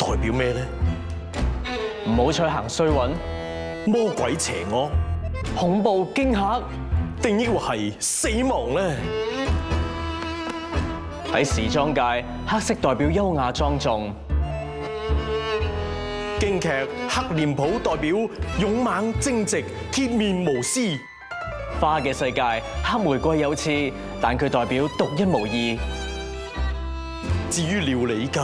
代表咩咧？ 唔好再行衰運， 魔鬼邪惡， 恐怖驚嚇。 定抑或係死亡咧？ 喺時裝界，黑色代表優雅莊重； 京劇黑臉譜代表勇猛正直、鐵面無私； 花嘅世界，黑玫瑰有刺，但佢代表獨一無二。 至於料理界，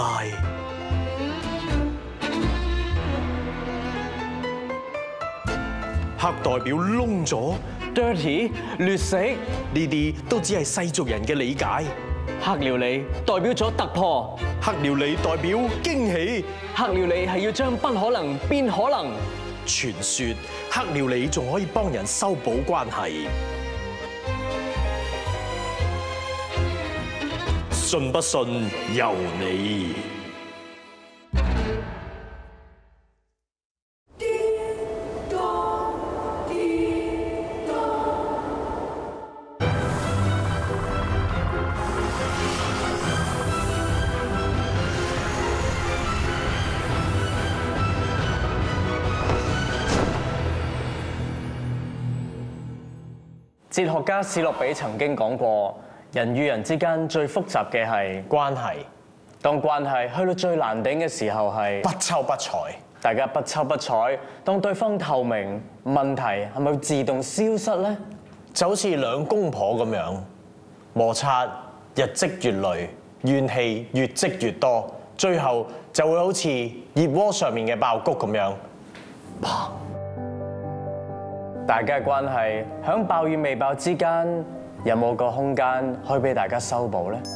黑代表窿咗、 dirty 劣食， 呢啲都只係世俗人嘅理解。 黑料理代表咗突破， 黑料理代表驚喜。 黑料理係要將不可能變可能。 傳說黑料理仲可以幫人修補關係，信不信由你。 哲學家史諾比曾經講過，人與人之間最複雜嘅係關係， 當關係去到最難頂嘅時候係不瞅不睬， 大家不瞅不睬，當對方透明，問題係咪會自動消失呢？ 就好似兩公婆咁樣，摩擦日積月累，怨氣越積越多，最後就會好似熱鍋上面嘅爆谷咁樣，砰！ 大家嘅關係響爆與未爆之間，有冇個空間可以俾大家修補呢？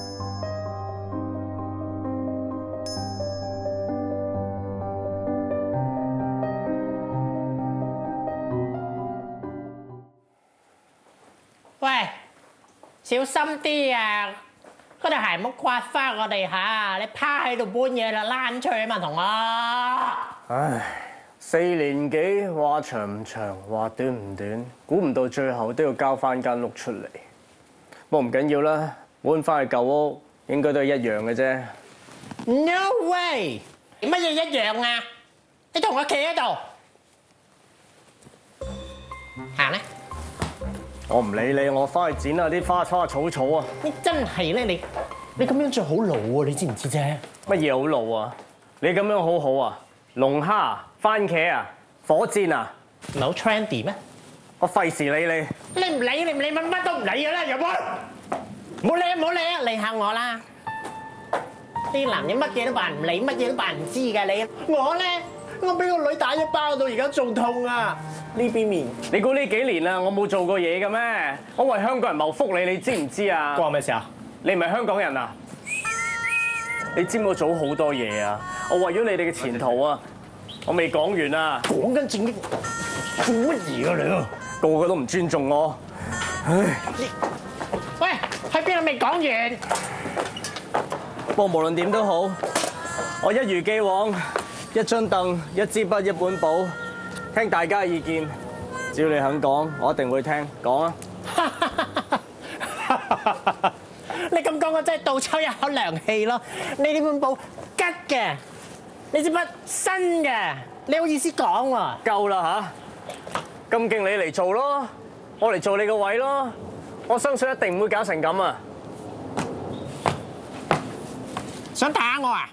喂，小心啲啊！嗰對鞋唔好刮花我哋嚇，你趴喺度搬嘢啦，躝出去啊嘛，同我。 唉，4年幾話長唔長，話短唔短，估唔到最後都要交翻間屋出嚟。不過唔緊要啦，搬翻去舊屋應該都係一樣嘅啫。 No way！乜嘢一樣啊？你同我企喺度行咧。 我唔理你，我翻去剪下啲花草草啊！ 你真係咧，你咁樣做好老啊！你知唔知啫？ 乜嘢好老啊？你咁樣好好啊？龍蝦、番茄啊、火箭啊， 唔係好 trendy 咩？ 我費事理你。 你唔理，乜都唔理嘅啦，入去。唔好理啊！理下我啦。啲男人乜嘢都扮唔理，乜嘢都扮唔知㗎你。我俾個女打一包到而家仲痛啊！呢邊面。 你估呢幾年啊，我冇做過嘢嘅咩？我為香港人謀福利，你知唔知啊？ 關我咩事啊？ 你唔係香港人啊？你知唔知我做好多嘢啊？我為咗你哋嘅前途啊，我未講完啊！ 講緊正經，做乜嘢啊你啊？ 個個都唔尊重我。唉， 喂，喺邊度未講完？ 不過無論點都好，我一如既往，一張凳、一支筆、一本簿，聽大家嘅意見。只要你肯講，我一定會聽。講啊！ 你咁講我真係倒抽一口涼氣咯！你呢本簿吉嘅，你支筆新嘅，你好意思講喎？ 夠啦嚇！咁勁你嚟做咯，我嚟做你個位咯。我相信一定唔會搞成咁啊！ 想打我啊？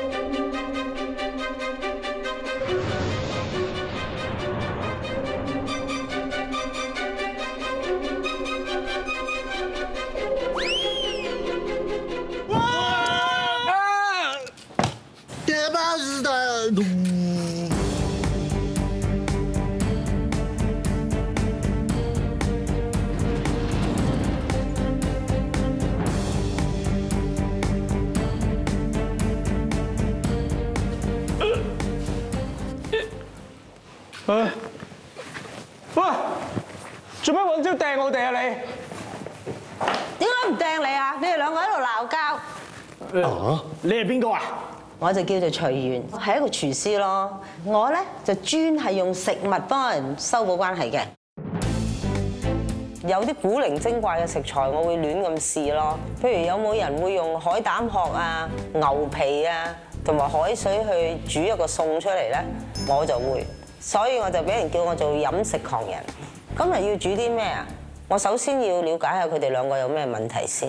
喂，做咩揾招掟我哋啊你？ 點解唔掟你啊？你哋兩個喺度鬧交。 你係邊個啊？ 我就叫做隨緣，係一個廚師咯。我咧就專係用食物幫人修補關係嘅。 有啲古靈精怪嘅食材，我會亂咁試咯。譬如有冇人會用海膽殼啊、牛皮啊同埋海水去煮一個餸出嚟咧？我就會，所以我就俾人叫我做飲食狂人。今日要煮啲咩啊？我首先要了解下佢哋兩個有咩問題先。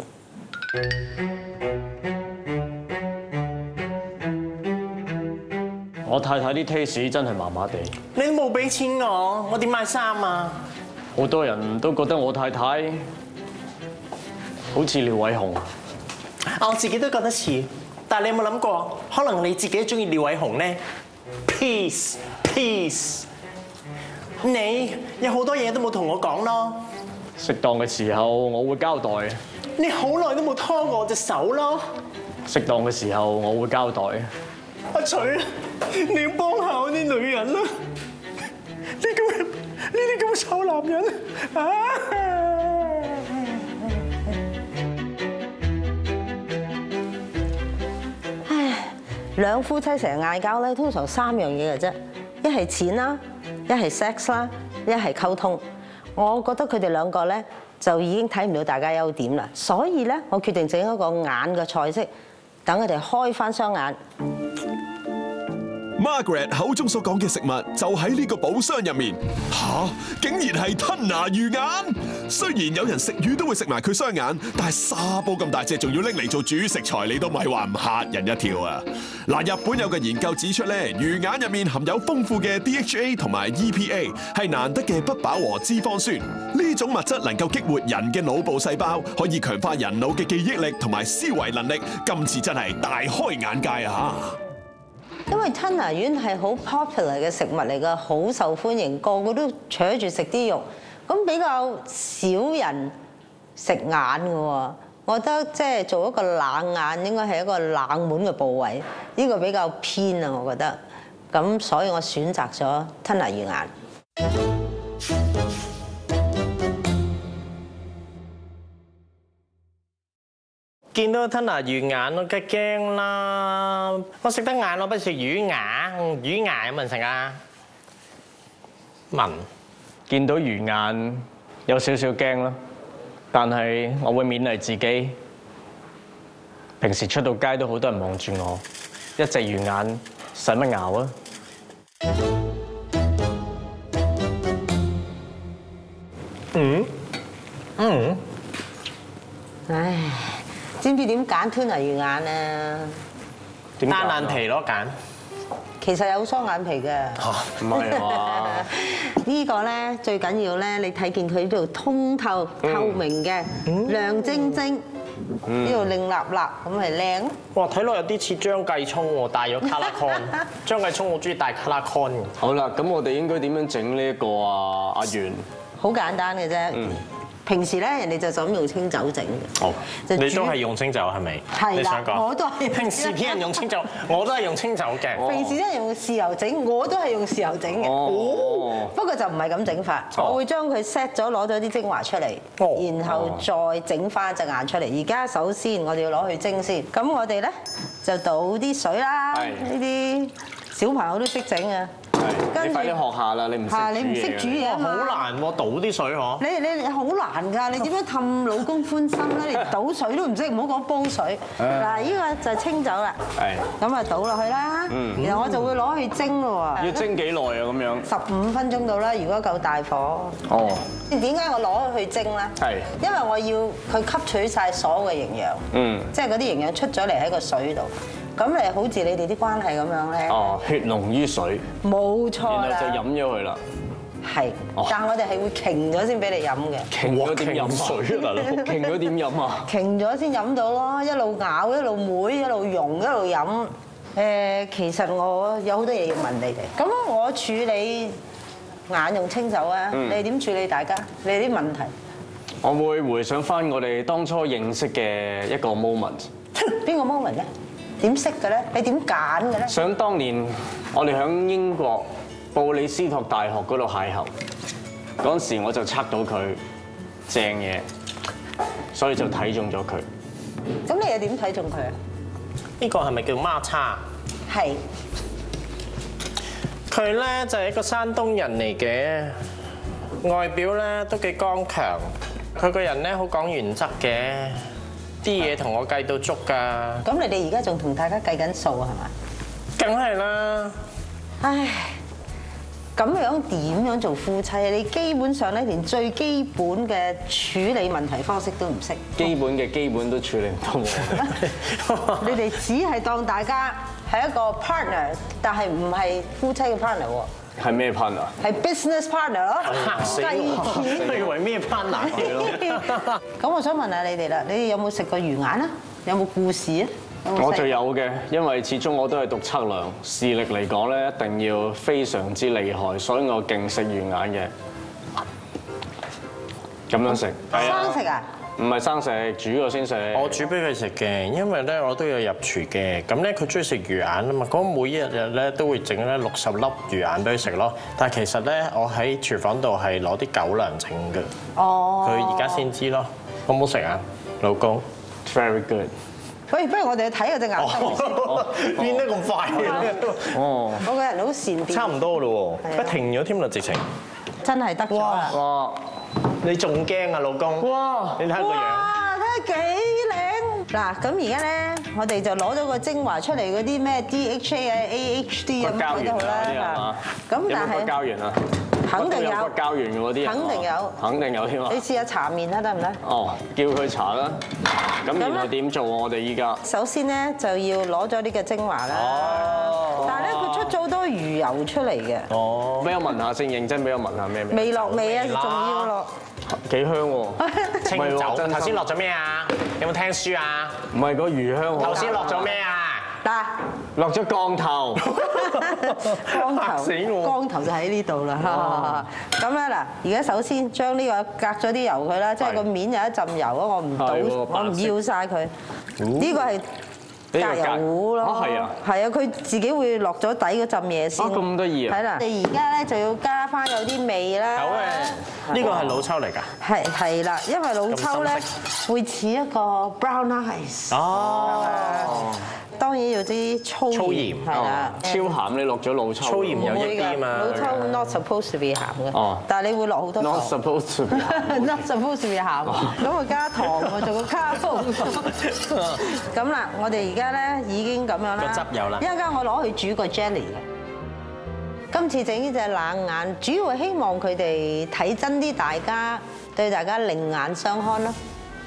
我太太啲 taste 真係麻麻地， 你都冇俾錢我點買衫啊？ 好多人都覺得我太太好似廖偉雄。 我自己都覺得似，但係你有冇諗過，可能你自己都中意廖偉雄咧 ？Peace， 你有好多嘢都冇同我講咯。 適當嘅時候我會交代， 你好耐都冇拖過我隻手咯。 適當嘅時候我會交代。 阿徐，你要幫下我啲女人啦！呢啲咁嘅臭男人啊！ 唉，兩夫妻成日嗌交咧，通常3樣嘢嘅啫，一係錢啦，一係 sex 啦，一係溝通。我覺得佢哋兩個咧就已經睇唔到大家優點啦，所以咧我決定整一個眼嘅菜式，等佢哋開翻雙眼。 Margaret 口中所講嘅食物就喺呢個寶箱入面。吓，竟然係吞拿魚眼！雖然有人食魚都會食埋佢雙眼，但係沙煲咁大隻，仲要拎嚟做主食材，你都咪話唔嚇人一跳啊！嗱，日本有個研究指出咧，魚眼入面含有豐富嘅 DHA 同埋 EPA， 係難得嘅不飽和脂肪酸。呢種物質能夠激活人嘅腦部細胞，可以強化人腦嘅記憶力同埋思維能力。今次真係大開眼界啊！ 因為吞拿魚係好 popular 嘅食物嚟㗎，好受歡迎，個個都搶住食啲肉，咁比較少人食眼㗎喎。我覺得即係做一個冷眼應該係一個冷門嘅部位，呢個比較偏啊，我覺得。咁所以我選擇咗吞拿魚眼。 見到吞拿魚眼我梗係驚啦！我食得眼，我不食魚牙，魚牙有冇人食啊？聞見到魚眼有少少驚啦，但係我會勉勵自己。平時出到街都好多人望住我，一隻魚眼使乜咬啊？ 唉，知唔知點揀吞拿魚眼啊？ 單眼皮咯揀。 其實有雙眼皮嘅。 唔係嘛？ 呢個咧最緊要咧，你睇見佢呢度通透透明嘅，亮晶晶，呢度亮立立，咁咪靚咯。 哇！睇落有啲似張繼聰喎，戴咗卡拉 con。張繼聰我中意戴卡拉 con 嘅。 好啦，咁我哋應該點樣整呢一個啊？阿元， 好簡單嘅啫。平時咧，人哋就咁用清酒整嘅。 哦， 就煮你都係用清酒係咪？ 係啦你想講？ 我都係平時啲人用清酒，我都係用清酒嘅。 平時啲人用豉油整，我都係用豉油整嘅。 哦， 不過就唔係咁整法，我會將佢 set 咗，攞咗啲精華出嚟，然後再整翻隻眼出嚟。而家首先我哋要攞去蒸先。咁我哋咧就倒啲水啦，呢啲小朋友都識整啊。 係，你快啲學下啦！你唔識煮嘢。 你唔識煮嘢啊嘛？ 好難喎，倒啲水嗬。 你好難㗎！你點樣氹老公歡心咧？你倒水都唔識，唔好講煲水。嗱，呢個就係清酒啦。係。咁啊，倒落去啦。然後我就會攞去蒸咯喎。 要蒸幾耐啊？咁樣 15分鐘到啦，如果夠大火。 哦。 點解我攞去蒸咧？ 係。 因為我要佢吸取晒所有嘅營養。即係嗰啲營養出咗嚟喺個水度。咁你好似你哋啲關係咁樣咧？ 哦，血濃於水。 冇錯啦。 然後就飲咗佢啦。 係。但係我哋係會瓊咗先俾你飲嘅。 瓊咗點飲水啊，大佬？瓊咗點飲啊？ 瓊咗先飲到咯，一路咬一路妹一路溶一路飲。其實我有好多嘢要問你哋。咁我處理眼用清酒啊，你哋點處理大家？你哋啲問題？ 我會回想翻我哋當初認識嘅一個 moment。 邊個 moment 咧？點識嘅咧？你點揀嘅咧？ 想當年我哋喺英國布里斯托大學嗰度邂逅，嗰陣時我就測到佢正嘢，所以就睇中咗佢。 咁你又點睇中佢啊？ 呢個係咪叫孖叉？ 係。 佢咧就係一個山東人嚟嘅，外表咧都幾剛強， 佢個人咧好講原則嘅，啲嘢同我計到足㗎。 咁你哋而家仲同大家計緊數係嘛？ 梗係啦， 唉，咁樣點樣做夫妻啊？你基本上咧連最基本嘅處理問題方式都唔識。 基本嘅基本都處理唔到我。 你哋只係當大家係一個 partner，但係唔係夫妻嘅 partner 喎。 係咩 partner？ 係 business partner 咯， 嚇死計我！ 錢。 我以為咩 partner 咁我想問下你哋啦，你哋有冇食過魚眼啊？有冇故事啊？ 我就有嘅，因為始終我都係讀測量，視力嚟講咧一定要非常之厲害，所以我勁食魚眼嘅。咁樣食。 生食啊？ 唔係生食，煮咗先食。 我煮俾佢食嘅，因為咧我都有入廚嘅。咁咧佢中意食魚眼啊嘛，咁每一日咧都會整咧60粒魚眼俾佢食咯。但係其實咧我喺廚房度係攞啲狗糧整嘅。 哦。 佢而家先知咯，好唔好食啊，老公 Very good。 喂，不如我哋去睇下隻眼燈先。 變得咁快嘅， 哦。 我個人好善變。 差唔多咯係啊喎，不停咗添啦，直情。 真係得咗啦！ 哇！ 你仲驚啊，老公？ 哇！ 你睇下個樣。 哇，睇下幾靚！嗱，咁而家咧，我哋就攞咗個精華出嚟嗰啲咩 DHA 啊、AHD 咁膠嗰啲好原啊啲係嘛啦。咁有冇骨但係膠原啊？ 肯定有骨膠原嘅嗰啲。 肯定有肯定有添啊你！試下搽面啦，得唔得？ 哦，叫佢搽啦。咁然後咧點做啊？我哋依家。 首先咧就要攞咗呢個精華啦。 哦。 但係咧，佢出咗好多魚油出嚟嘅， 哦。俾我聞下先，認真俾我聞下咩味？ 未落味啊，仲要落。 幾香喎！ 清唔係喎真心酒。頭先落咗咩啊？有冇聽書啊？ 唔係個魚香好。 頭先落咗咩啊？ 嗱， 落咗降頭。 光頭， 嚇死我光頭就喺呢度啦。咁咧嗱，而家首先將呢個隔咗啲油佢啦，即係個面有一浸油啊，我唔倒， 係喎我唔白色要晒佢。呢個係隔油糊咯。 係啊。 係啊，佢自己會落咗底嗰浸嘢先。 咁得意啊係啦，你而家咧就要加翻有啲味啦。 好嘅，呢個係老抽嚟㗎。 係啦，因為老抽咧咁會似一個 brown eyes。 哦。 當然要啲粗粗鹽係啦。 超鹹，你落咗老抽。 粗鹽有益啲嘛。 老抽 not supposed to be 鹹嘅， 哦但係你會落好多糖。 Not supposed to be。 not supposed to be 鹹，咁啊加糖喎，做個卡風。咁啦，我哋而家咧已經咁樣啦。 個汁有啦一陣間我攞去煮個 jelly 嘅。今次整呢隻冷眼，主要係希望佢哋睇真啲，對大家另眼相看啦。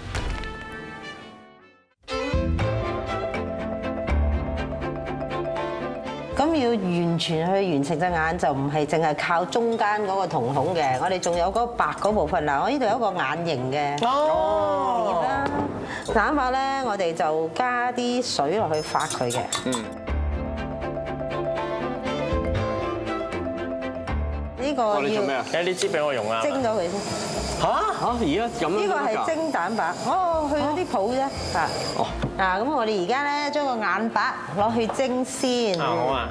咁要完全去完成隻眼，就唔係淨係靠中間嗰個瞳孔嘅，我哋仲有嗰白嗰部分嗱，我呢度有一個眼形嘅哦。 啦。蛋法咧，我哋就加啲水落去發佢嘅。呢個要你做咩啊？ 誒呢支俾我用啊！ 蒸咗佢先。 嚇？ 嚇！而家咁樣呢個都得㗎係蒸蛋白，哦，去咗啲泡啫嚇。 哦。 嗱，咁我哋而家咧將個眼白攞去蒸先。 啊好啊。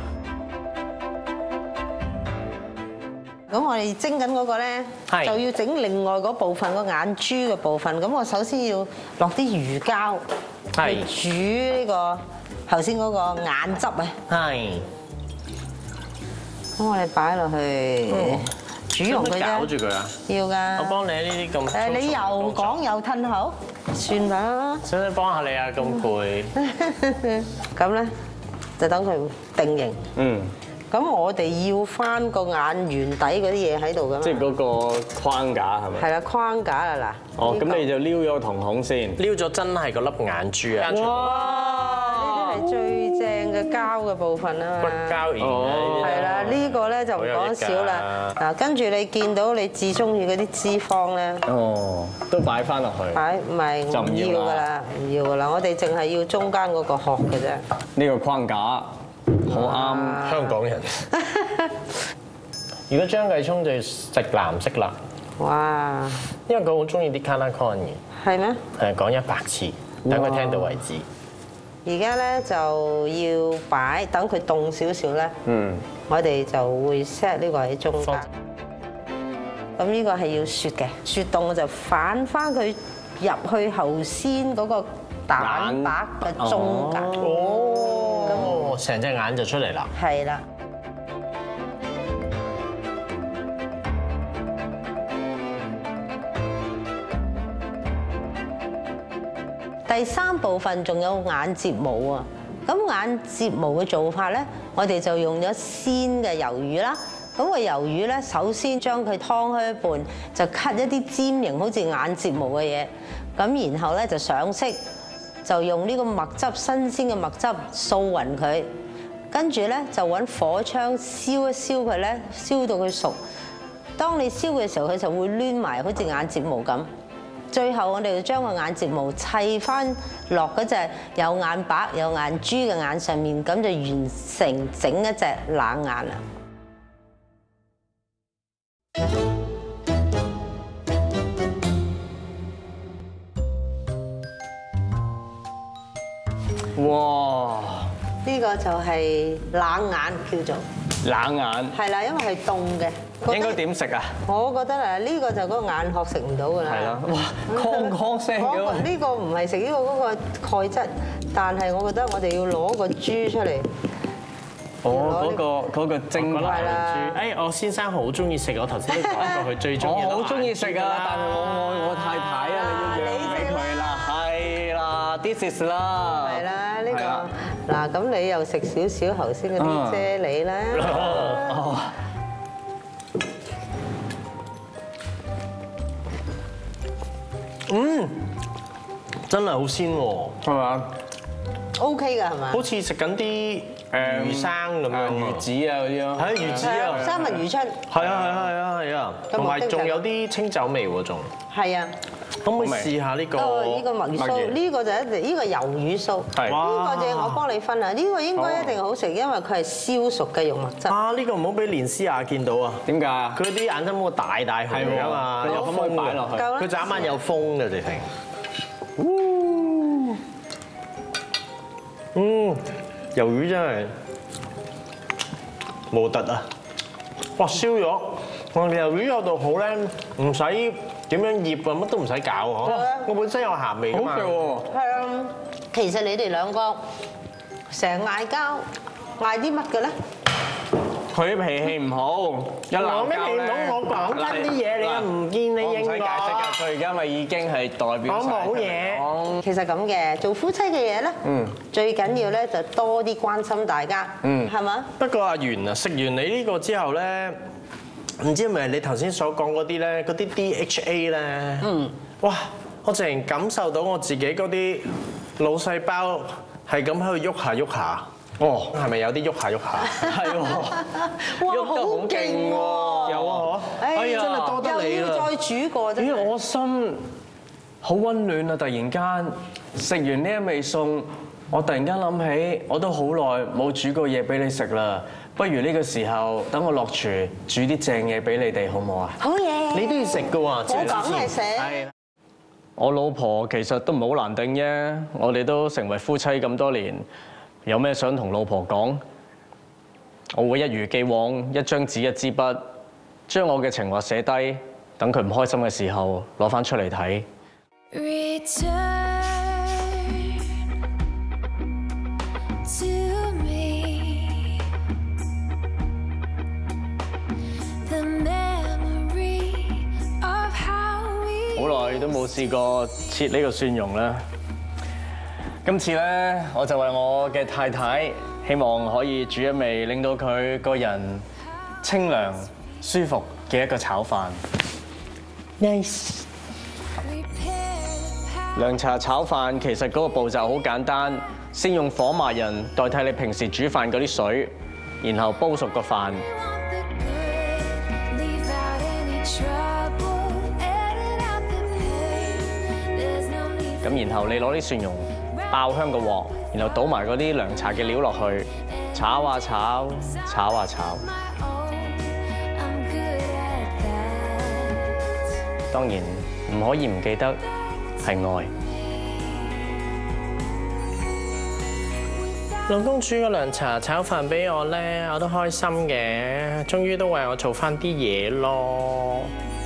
咁我哋蒸緊嗰個咧， 係就要整另外嗰部分個眼珠嘅部分。咁我首先要落啲魚膠係去煮呢個頭先嗰個眼汁啊。 係。 咁我哋擺落去煮溶佢搞啫。 住佢啊！ 要㗎。 我幫你呢啲咁。 誒，你又講又褪後，算啦。 使唔使幫下你啊？咁攰。 咁咧就等佢定型。 嗯。 咁我哋要翻個眼圓底嗰啲嘢喺度㗎嘛。 即係嗰個框架係咪？ 係啦，框架啦嗱。 哦，咁你就撩咗個瞳孔先。 撩咗真係個粒眼珠啊！ 哇！呢啲係最正嘅膠嘅部分啊嘛。 骨膠原啊！ 係啦，呢個咧就唔講少啦。嗱，跟住你見到你至中意嗰啲脂肪咧， 哦，都擺翻落去。 擺唔係就唔唔要啦要㗎啦，唔要㗎啦。我哋淨係要中間嗰個殼嘅啫。 呢個框架好啱。 香港人。如果張繼聰就食藍色啦， 哇！ 因為佢好中意啲 color con 嘅， 係咩？ 係講100次，等佢聽到為止。 而家咧就要擺，等佢凍少少咧。 嗯。 我哋就會 set 呢個喺中間。咁呢個係要雪嘅，雪凍我就反翻佢入去頭先嗰個蛋白嘅中間。 哦，成隻眼就出嚟啦。 係啦。 第3部分仲有眼睫毛啊。咁眼睫毛嘅做法咧，我哋就用咗鮮嘅魷魚啦。咁個魷魚咧，首先將佢劏開一半，就 cut 一啲尖形，好似眼睫毛嘅嘢。咁然後咧就上色，就用呢個墨汁，新鮮嘅墨汁掃勻佢。跟住咧就揾火槍燒一燒佢咧，燒到佢熟。當你燒嘅時候，佢就會攣埋，好似眼睫毛咁。最後我哋就將個眼睫毛砌翻落嗰隻有眼白有眼珠嘅眼上面，咁就完成整一隻冷眼啦。 哇！ 呢個就係冷眼叫做冷眼係啦，因為係凍嘅。 應該點食啊？ 我覺得啊，呢個就嗰個眼殼食唔到㗎啦。 係啦，哇，哐哐聲嘅。 呢個唔係食呢個嗰個鈣質，但係我覺得我哋要攞個珠出嚟。 哦，嗰個蒸係啦。 誒，我先生好中意食，我頭先都講過佢最中意。 我好中意食啊，但係我愛我太太啊，你要讓俾佢啦。係啦，this is 啦。 係啦，呢個嗱，咁你又食少少頭先嗰啲啫喱啦。 真係好鮮喎， 係嘛？ OK 㗎係嘛？ 好似食緊啲魚生咁樣魚子啊嗰啲咯。 係魚子啊， 三文魚春。 係啊，同埋仲有啲清酒味喎，仲係啊。 可唔可以試下呢個？ 呢個墨魚酥，呢個就一定呢個魷魚酥。 係呢個就我幫你分啊，呢個應該一定好食，因為佢係燒熟嘅肉墨汁。 啊！呢個唔好俾連詩雅見到啊！ 點解啊？ 佢啲眼睛冇大大紅啊嘛，有可唔可以擺落去？ 夠啦佢眨眼有風嘅直情。魷魚真係冇突啊！哇，燒咗！我哋魷魚有度好咧，唔使點樣醃啊，乜都唔使搞嗬。我本身有鹹味㗎嘛。 好食喎！ 係啊，其實你哋兩個成日嗌交，嗌啲乜嘅咧？ 佢脾氣唔好，一鬧咩你交咧講我講真啲嘢，你又唔見你應我唔使解釋㗎，佢而家咪已經係代表我冇嘢。 嘢。 其實咁嘅，做夫妻嘅嘢咧，最緊要咧就多啲關心大家，係嘛？ 不過阿元啊，食完你呢個之後咧，唔知係咪你頭先所講嗰啲咧，嗰啲 DHA 咧，哇！我淨係感受到我自己嗰啲腦細胞係咁喺度喐下喐下。哦，係咪有啲喐下喐下？ 係喎， 哇， 喐得好勁喎！ 有啊，嗬！哎呀，真係多得你啦！ 又要再煮過真咦， 係。 我心好溫暖啊！突然間食完呢一味餸，我突然間諗起，我都好耐冇煮過嘢俾你食啦。不如呢個時候，等我落廚煮啲正嘢俾你哋，好唔好啊？ 好嘢！ 你都要食㗎喎， 我梗係食。 係。 我老婆其實都唔係好難頂啫，我哋都成為夫妻咁多年，有咩想同老婆講？我會一如既往，一張紙一支筆，將我嘅情話寫低，等佢唔開心嘅時候攞翻出嚟睇。好耐都冇試過切呢個蒜蓉啦。今次咧，我就為我嘅太太，希望可以煮一味令到佢個人清涼舒服嘅一個炒飯。Nice。涼茶炒飯其實嗰個步驟好簡單，先用火麻仁代替你平時煮飯嗰啲水，然後煲熟個飯。咁然後你攞啲蒜蓉爆香個鑊，然後倒埋嗰啲涼茶嘅料落去，炒啊炒，炒啊炒。當然唔可以唔記得係愛。 老公煮個涼茶炒飯俾我咧，我都開心嘅，終於都為我做翻啲嘢咯。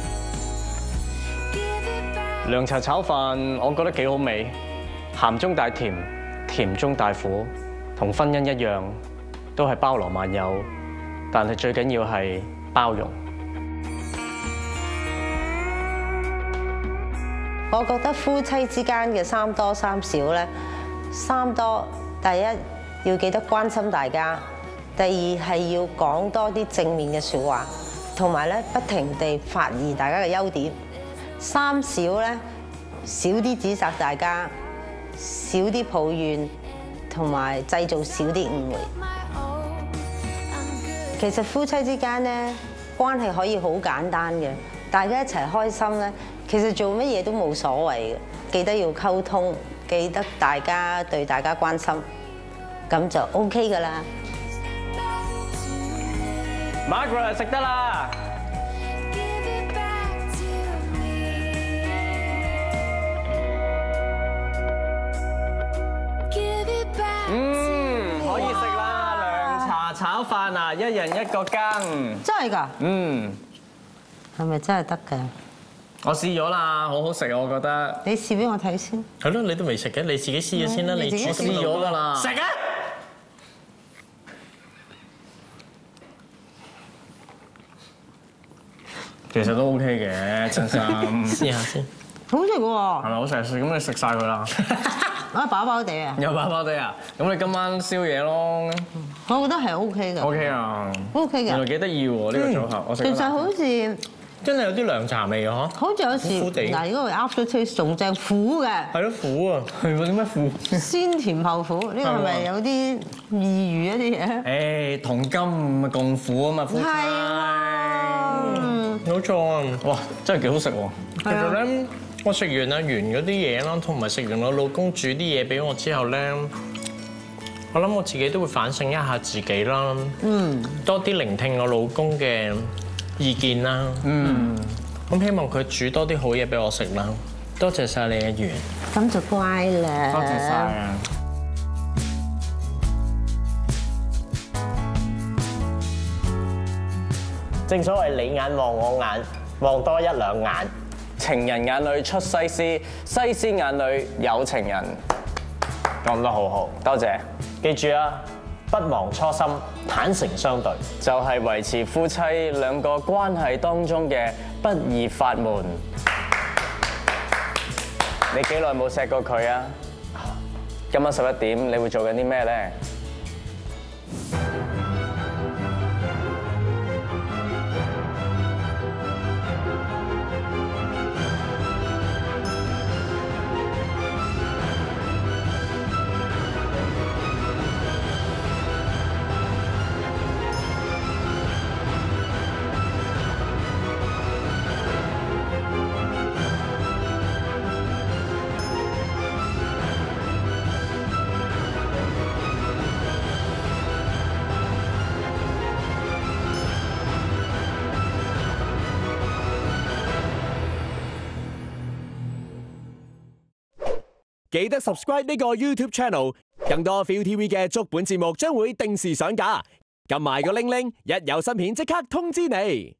涼茶炒飯我覺得幾好味，鹹中帶甜，甜中帶苦，同婚姻一樣，都係包羅萬有，但係最緊要係包容。 我覺得夫妻之間嘅三多三少咧，三多第一要記得關心大家，第二係要講多啲正面嘅説話，同埋咧不停地發現大家嘅優點。三少咧，少啲指責大家，少啲抱怨，同埋製造少啲誤會。其實夫妻之間咧，關係可以好簡單嘅，大家一齊開心咧，其實做乜嘢都冇所謂嘅。記得要溝通，記得大家對大家關心，咁就 OK 㗎啦。 Margaret 食得啦。可以食啦，涼茶炒飯啊，一人一個羹。 真係㗎？係咪真係得㗎？ 我試咗啦，好好食啊，我覺得。 你試俾我睇先。 係咯，你都未食嘅，你自己試咗先啦。你我試咗㗎啦。 食啊！ 其實都 OK 嘅，真心。 試下先。 好食喎。 係咪好食？咁你食晒佢啦。 啊，飽飽地啊！ 有飽飽地啊！咁你今晚宵夜咯。 我覺得係 OK 嘅。 OK 啊。 OK 嘅。 原來幾得意喎呢個組合，我食。 其實好似真係有啲涼茶味嘅嗬。 好似有時苦地嗱，如果係 after taste 仲正苦嘅。 係咯，苦啊。 係喎，點解苦？ 先甜後苦，呢個係咪有啲異喻一啲嘢？ 誒，同甘咪共苦啊嘛，夫妻。 係啊。 冇錯啊！ 哇，真係幾好食喎！ 其實咧，我食完阿源嗰啲嘢啦，同埋食完我老公煮啲嘢俾我之後咧，我諗我自己都會反省一下自己啦。多啲聆聽我老公嘅意見啦。咁希望佢煮多啲好嘢俾我食啦。多謝晒你阿源。 咁就乖啦。 多謝晒啊！ 正所謂你眼望我眼，望多一兩眼。 情人眼裏出西施，西施眼裏有情人。 講得好好， 多謝。 記住啊，不忘初心，坦誠相對， 就係維持夫妻兩個關係當中嘅不二法門。你幾耐冇錫過佢啊？今晚11點，你會做緊啲咩咧？ 記得 subscribe 呢個 YouTube channel， 更多 ViuTV 嘅足本節目將會定時上架。撳埋個鈴鈴，一有新片即刻通知你。